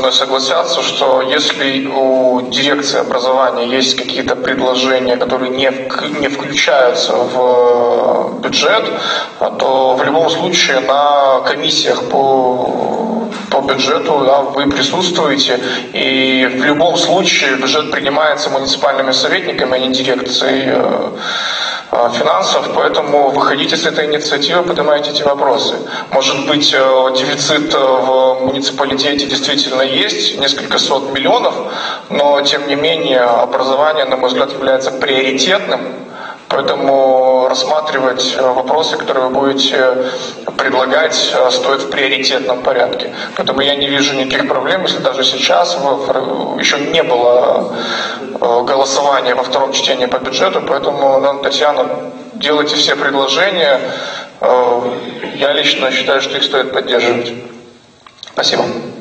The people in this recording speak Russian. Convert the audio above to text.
мной согласятся, что если у дирекции образования есть какие-то предложения, которые не включаются в бюджет, то в любом случае на комиссиях по бюджету, да, вы присутствуете, и в любом случае бюджет принимается муниципальными советниками, а не дирекцией финансов, поэтому выходите с этой инициативы, поднимайте эти вопросы. Может быть, дефицит в муниципалитете действительно есть, несколько сот миллионов, но тем не менее образование, на мой взгляд, является приоритетным. Поэтому рассматривать вопросы, которые вы будете предлагать, стоит в приоритетном порядке. Поэтому я не вижу никаких проблем, если даже сейчас еще не было голосования во втором чтении по бюджету. Поэтому, Татьяна, делайте все предложения. Я лично считаю, что их стоит поддерживать. Спасибо.